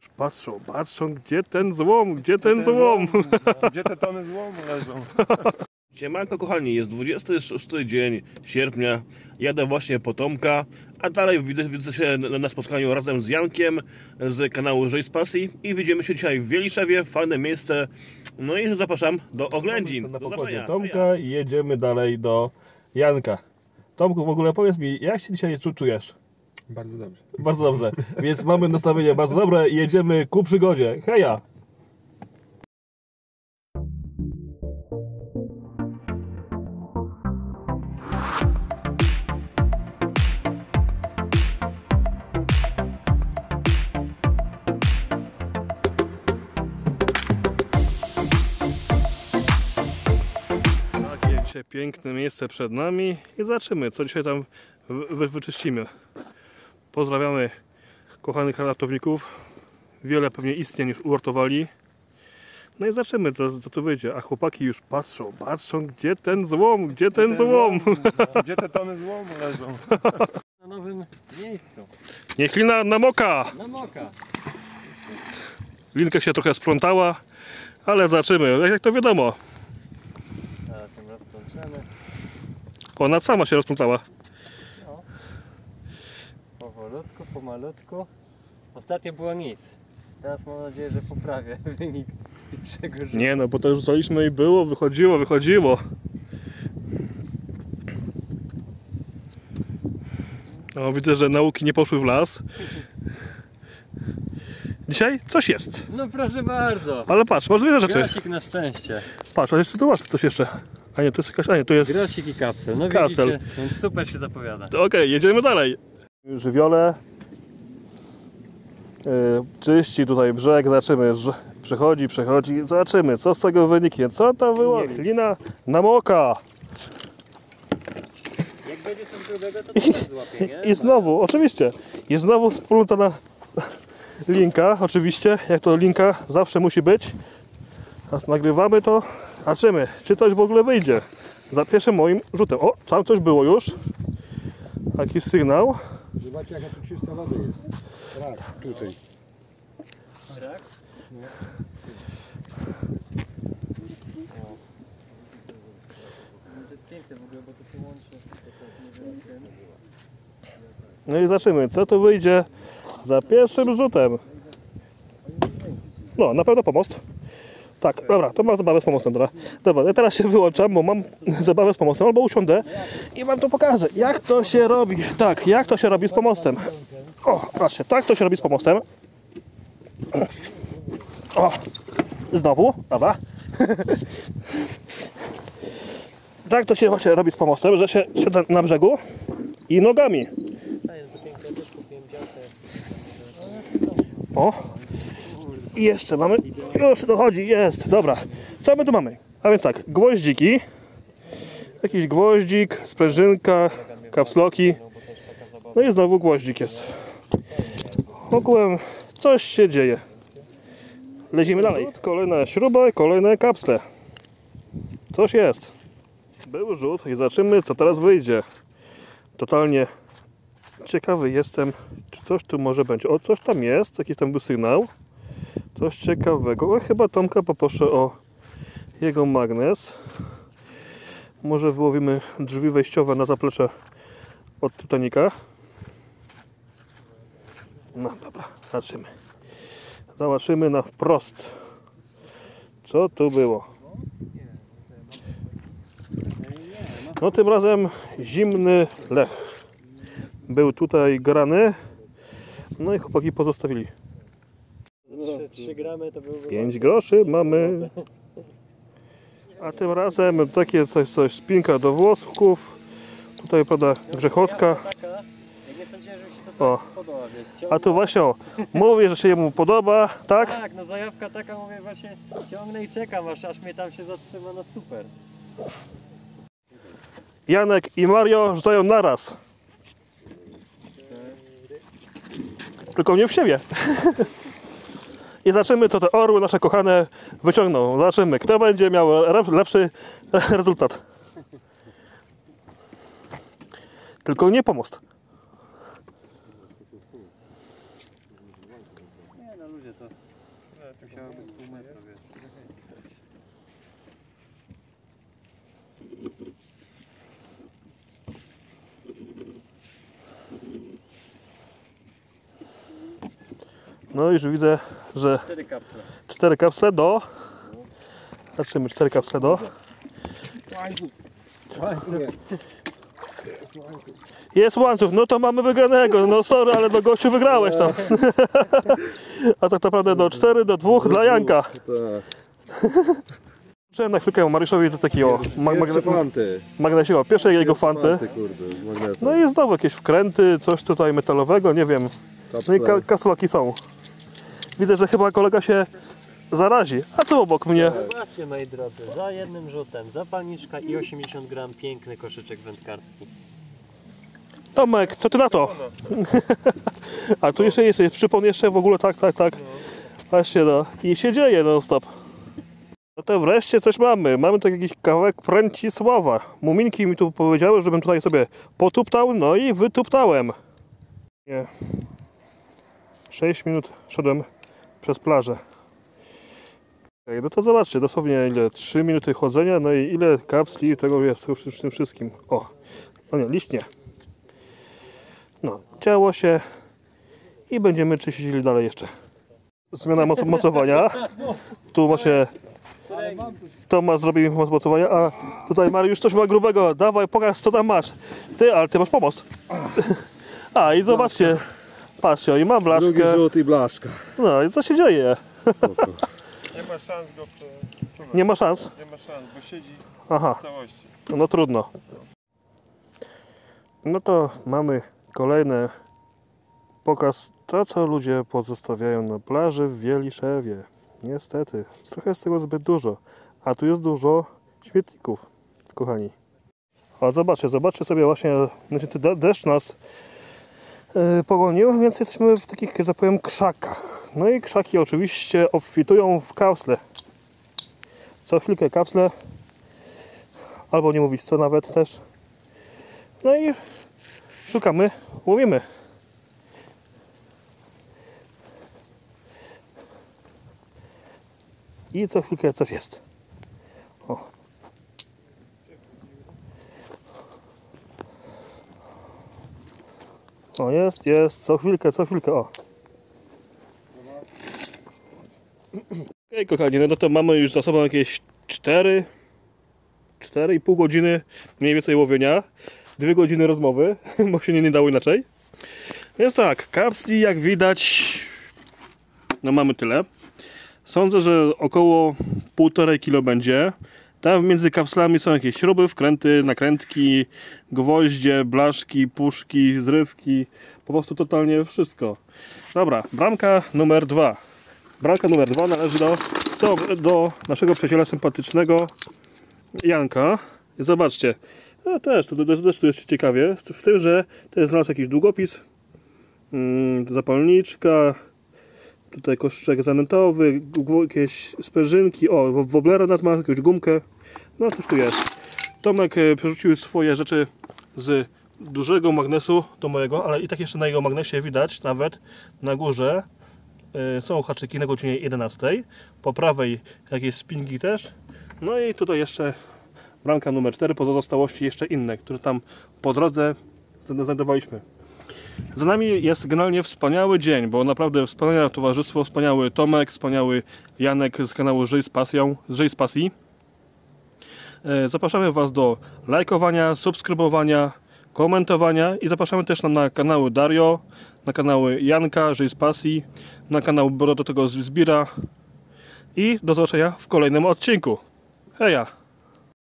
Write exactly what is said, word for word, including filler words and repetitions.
Patrzą, patrzą, gdzie ten złom, gdzie ten złom. Gdzie te tony złomu leżą? Siemanko kochani, jest dwudziesty szósty dzień sierpnia, jadę właśnie po Tomka, a dalej widzę, widzę się na spotkaniu razem z Jankiem z kanału Żyj z Pasji i widzimy się dzisiaj w Wieliszewie, fajne miejsce, no i zapraszam do oględzin. Do zobaczenia. Tomka i jedziemy dalej do Janka. Tomku, w ogóle powiedz mi, jak się dzisiaj czujesz? Bardzo dobrze. Bardzo dobrze, więc mamy nastawienie bardzo dobre i jedziemy ku przygodzie. Heja! Takie dzisiaj piękne miejsce przed nami i zobaczymy, co dzisiaj tam wy wyczyścimy. Pozdrawiamy kochanych ratowników. Wiele pewnie istnień już uratowali. No i zobaczymy, co, co tu wyjdzie. A chłopaki już patrzą, patrzą, gdzie ten złom, gdzie, gdzie ten, ten złom. złom. Gdzie te tony złomu leżą? Na nowym miejscu. Niech lina namoka. Namoka. Linka się trochę splątała, ale zobaczymy, jak to wiadomo. Teraz ją rozplączemy. Ona sama się rozplątała. No. Powolutku, pomalutku. Ostatnio było nic. Teraz mam nadzieję, że poprawię wynik z pierwszego rzutu. Nie no, bo to już rzucaliśmy i było, wychodziło, wychodziło. O, widzę, że nauki nie poszły w las. Dzisiaj coś jest. No proszę bardzo. Ale patrz, masz wiele rzeczy. Grosik na szczęście. Patrz, ale jeszcze tu masz coś jeszcze. A nie, to jest jakaś, a nie, to jest... Grosik i kapsel. No Kapsel. widzicie, więc super się zapowiada. Okej, okay, jedziemy dalej. Żywiole. Yy, czyści tutaj brzeg, zobaczymy. Przechodzi, przechodzi, zobaczymy, co z tego wyniknie. Co to wyłowi? Lina namoka. Jak będzie coś drugego, to też złapie, nie? I znowu, oczywiście, i znowu splątana linka, oczywiście, jak to linka zawsze musi być. Teraz nagrywamy to, zobaczymy, czy coś w ogóle wyjdzie. Za pierwszym moim rzutem. O, tam coś było już. Taki sygnał. Zobaczcie, jaka tu czysta woda jest. Rak, tutaj. Rak? Nie. To jest piękne w ogóle, bo to się łączy. No i zobaczymy, co tu wyjdzie za pierwszym rzutem. No, na pewno pomost. Tak, dobra, to mam zabawę z pomostem, dobra. Dobra, ja teraz się wyłączam, bo mam zabawę z pomostem, albo usiądę i wam to pokażę, jak to się robi. Tak, jak to się robi z pomostem. O, patrzcie, tak to się robi z pomostem. O, znowu, dobra. Tak to się właśnie robi z pomostem, że się siada na brzegu i nogami. O, i jeszcze mamy, już dochodzi, jest, dobra. Co my tu mamy? A więc tak, gwoździki, jakiś gwoździk, sprężynka, kapsloki, no i znowu gwoździk jest. Ogółem coś się dzieje. Lecimy dalej. Kolejna śruba, kolejne kapsle. Coś jest. Był rzut i zobaczymy, co teraz wyjdzie. Totalnie ciekawy jestem, czy coś tu może będzie. O, coś tam jest, jakiś tam był sygnał. Coś ciekawego. O, chyba Tomka poproszę o jego magnes. Może wyłowimy drzwi wejściowe na zaplecze od Titanica. No dobra, zobaczymy. Zobaczymy na wprost, co tu było. No tym razem zimny lech. Był tutaj grany. No i chłopaki pozostawili. trzy gramy to był pięć groszy mamy. A tym razem takie coś, coś spinka do włosków. Tutaj prawda grzechotka. Ja nie sądziłem, że mi się to O. tak spodoba, wiesz. A tu właśnie o, mówi, że się mu podoba, tak? Tak, no zajawka taka, mówię właśnie, ciągnę i czekam, aż, aż mnie tam się zatrzyma, no super. Janek i Mario rzucają naraz. Tylko nie w siebie. I zobaczymy, co te orły nasze kochane wyciągną. Zobaczymy, kto będzie miał lepszy rezultat. Tylko nie pomost. Nie no, ludzie. Widzę to. No, tu musiałoby z pół metra, wiesz. No już widzę, że Cztery kapsle. cztery kapsle do... Patrzymy, cztery kapsle do... Łańcuch. Łańcuch. Jest łańcuch. Jest łańcuch, no to mamy wygranego. No sorry, ale do gościu wygrałeś tam. A tak naprawdę do cztery do dwóch dla Janka. Tak. Przyjąłem na chwilkę Mariuszowi do takiego mag Pierwsze magne fanty. magnesiła, pierwszej jego fanty. Fanty, kurde, z magnesem. No i znowu jakieś wkręty, coś tutaj metalowego, nie wiem. No i ka kapsułki są. Widzę, że chyba kolega się zarazi. A co obok mnie? Zobaczcie, moi drodzy, za jednym rzutem zapalniczka i osiemdziesiąt gram piękny koszyczek wędkarski. Tomek, co ty na to? A tu jeszcze jest, jest przypon jeszcze w ogóle, tak, tak, tak. Właśnie no. I się dzieje non stop. No to wreszcie coś mamy. Mamy tu jakiś kawałek Pręcisława. Muminki mi tu powiedziały, żebym tutaj sobie potuptał, no i wytuptałem. Nie. sześć minut szedłem przez plażę. Okay, no to zobaczcie, dosłownie ile? trzy minuty chodzenia, no i ile kapsli tego jest w tym wszystkim. O, no nie, liść nie. No, ciało się i będziemy czyścili dalej jeszcze. Zmiana moc mocowania. Tu ma się Tomasz zrobił mocowania, a tutaj Mariusz coś ma grubego. Dawaj, pokaż co tam masz. Ty, ale ty masz pomost. A i zobaczcie. Patrzcie, i mam Drugi blaszkę. rzut i blaszka. No i co się dzieje? Nie ma szans go przesunąć. Nie ma szans. Nie ma szans, bo siedzi Aha, w całości. no trudno. No to mamy kolejny pokaz to, co ludzie pozostawiają na plaży w Wieliszewie. Niestety, trochę jest tego zbyt dużo. A tu jest dużo śmietników, kochani. A zobaczcie, zobaczcie sobie właśnie, znaczy de deszcz nas yy, pogonił, więc jesteśmy w takich, że tak powiem, krzakach. No i krzaki oczywiście obfitują w kapsle. Co chwilkę kapsle, albo nie mówić co nawet też. No i szukamy, łowimy. I co chwilkę coś jest. O. O, jest, jest, co chwilkę, co chwilkę, o. Okej, kochani, no to mamy już za sobą jakieś cztery, cztery i pół godziny mniej więcej łowienia. dwie godziny rozmowy, bo się nie, nie dało inaczej. Więc tak, kapsli jak widać, no mamy tyle. Sądzę, że około półtorej kilo będzie. Tam między kapslami są jakieś śruby, wkręty, nakrętki, gwoździe, blaszki, puszki, zrywki. Po prostu totalnie wszystko. Dobra, bramka numer dwa. Bramka numer dwa należy do, do, do naszego przyjaciela sympatycznego Janka. I zobaczcie, no też, to, to też tu jest ciekawie, w tym, że to jest znalazł jakiś długopis, mm, zapalniczka, tutaj koszyczek zanętowy, jakieś sprężynki, o, woblera nad ma, jakąś gumkę, no cóż tu jest. Tomek przerzucił swoje rzeczy z dużego magnesu do mojego, ale i tak jeszcze na jego magnesie widać, nawet na górze y, są haczyki na godzinie jedenastej, po prawej jakieś spinki też, no i tutaj jeszcze bramka numer cztery, pozostałości jeszcze inne, które tam po drodze znajdowaliśmy. Za nami jest generalnie wspaniały dzień, bo naprawdę wspaniałe towarzystwo, wspaniały Tomek, wspaniały Janek z kanału Żyj z Pasją, Żyj z Pasji. Zapraszamy Was do lajkowania, subskrybowania, komentowania i zapraszamy też na, na kanały Dario, na kanały Janka, Żyj z Pasji, na kanał do tego Zbira i do zobaczenia w kolejnym odcinku. Heja!